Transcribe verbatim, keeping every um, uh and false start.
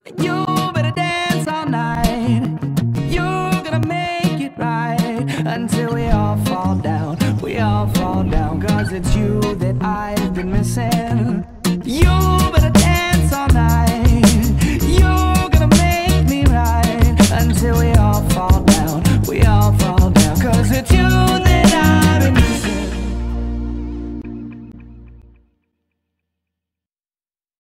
You better dance all night. You're gonna make it right until we all fall down. We all fall down, cause it's you that I've been missing. You better